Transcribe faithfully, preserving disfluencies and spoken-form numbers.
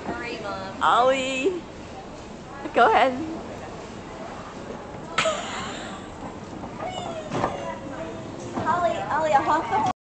Hurry, Mom. Ollie. Go ahead. Ollie, Ollie, I'll hop the